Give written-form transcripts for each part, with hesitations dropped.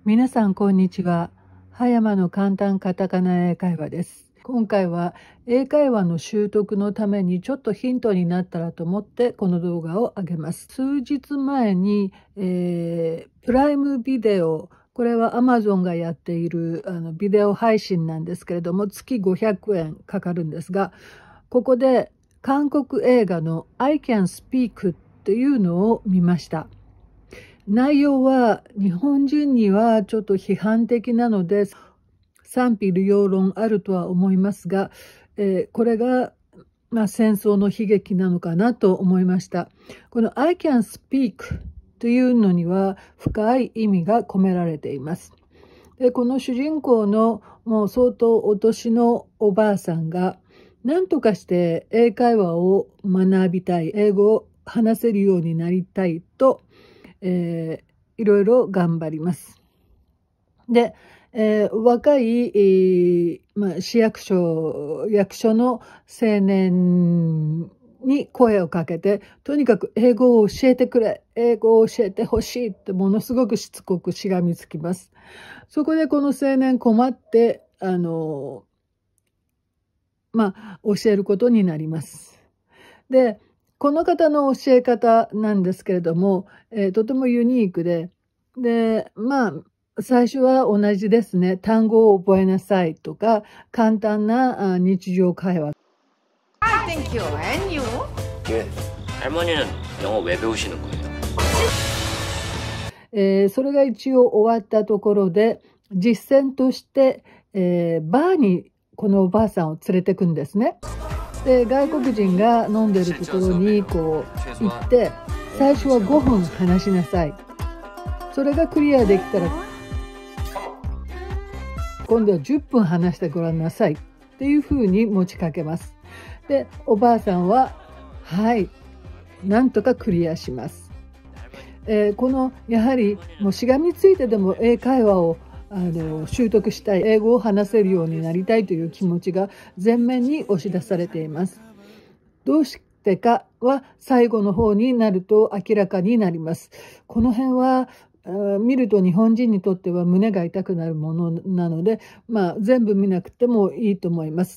皆さんこんにちは。葉山の簡単カタカナ英会話です。今回は英会話の習得のためにちょっとヒントになったらと思ってこの動画を上げます。数日前に、プライムビデオ、これは Amazon がやっているビデオ配信なんですけれども、月500円かかるんですが、ここで韓国映画の I Can Speak っていうのを見ました。内容は日本人にはちょっと批判的なので賛否両論あるとは思いますが、これが、戦争の悲劇なのかなと思いました。この I can speak というのには深い意味が込められています。で、この主人公のもう相当お年のおばあさんが何とかして英会話を学びたい、英語を話せるようになりたいといろいろ頑張ります。で、若い、市役所の青年に声をかけて、とにかく英語を教えてくれ、英語を教えてほしいってものすごくしつこくしがみつきます。そこでこの青年困って、教えることになります。で、この方の教え方なんですけれども、とてもユニークで、最初は同じですね。単語を覚えなさいとか、簡単な日常会話。 Hi, thank you. And you? 할머니는 영어 왜 배우시는 거예요? それが一応終わったところで、実践として、バーにこのおばあさんを連れてくんですね。で、外国人が飲んでるところにこう行って、最初は5分話しなさい。それがクリアできたら、今度は10分話してごらんなさいっていうふうに持ちかけます。で、おばあさんは、はい、なんとかクリアします。この、やはり、もうしがみついてでも英会話を習得したい、英語を話せるようになりたいという気持ちが前面に押し出されています。どうしてかは最後の方になると明らかになります。この辺は見ると日本人にとっては胸が痛くなるものなので、全部見なくてもいいと思います。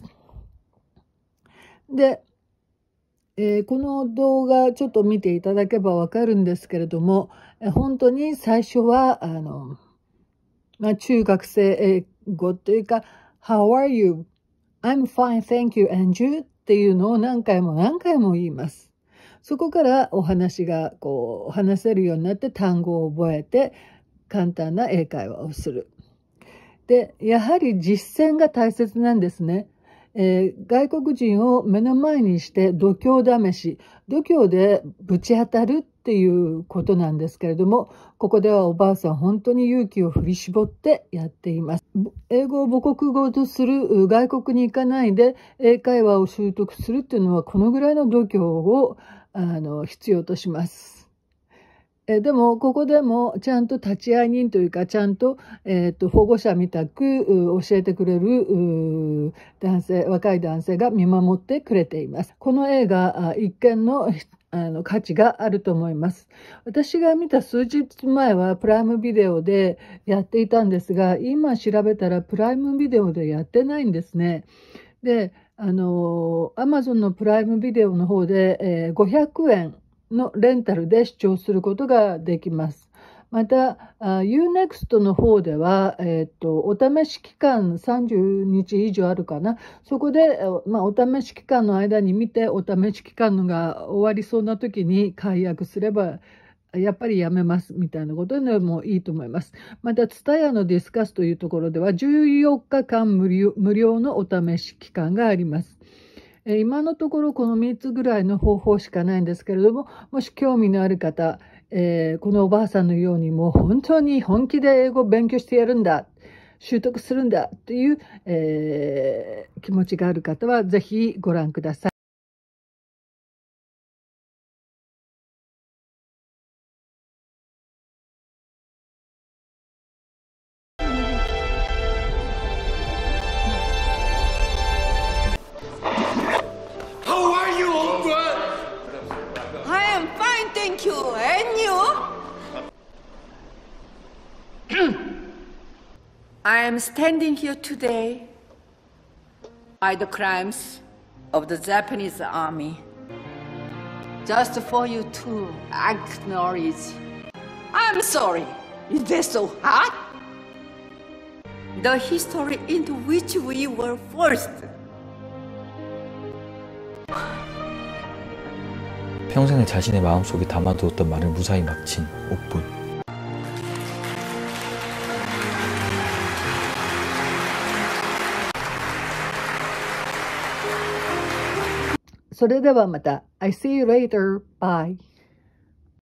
で、この動画ちょっと見ていただけばわかるんですけれども、本当に最初は中学生英語というか、How are you? I'm fine, thank you, and you? っていうのを何回も言います。そこからお話が話せるようになって単語を覚えて簡単な英会話をする。で、やはり実践が大切なんですね。外国人を目の前にして度胸試し、度胸でぶち当たるっていうことなんですけれども、ここではおばあさん本当に勇気を振り絞ってやっています。英語を母国語とする外国に行かないで英会話を習得するっていうのはこのぐらいの度胸を必要とします。でも、ここでもちゃんと立ち会い人というか、ちゃんと、保護者みたく教えてくれる若い男性が見守ってくれています。この映画、一見の価値があると思います。私が見た数日前はプライムビデオでやっていたんですが、今調べたらプライムビデオでやってないんですね。で、Amazon のプライムビデオの方で、500円のレンタルで視聴することができます。また、Unext の方では、お試し期間30日以上あるかな。そこで、お試し期間の間に見て、お試し期間が終わりそうな時に解約すれば、やっぱりやめますみたいなことでもいいと思います。また、TSUTAYAのディスカスというところでは、14日間無料のお試し期間があります。今のところこの3つぐらいの方法しかないんですけれども、もし興味のある方、このおばあさんのようにもう本当に本気で英語を勉強してやるんだ、習得するんだという、気持ちがある方はぜひご覧ください。 Thank you. And you? I am standing here today by the crimes of the Japanese army, just for you to acknowledge. I'm sorry. Is that so hard? The history into which we were forced. 평생을 자신의 마음속에 담아두었던 말을 무사히 막친 옥분. それではまた。I see you later. Bye.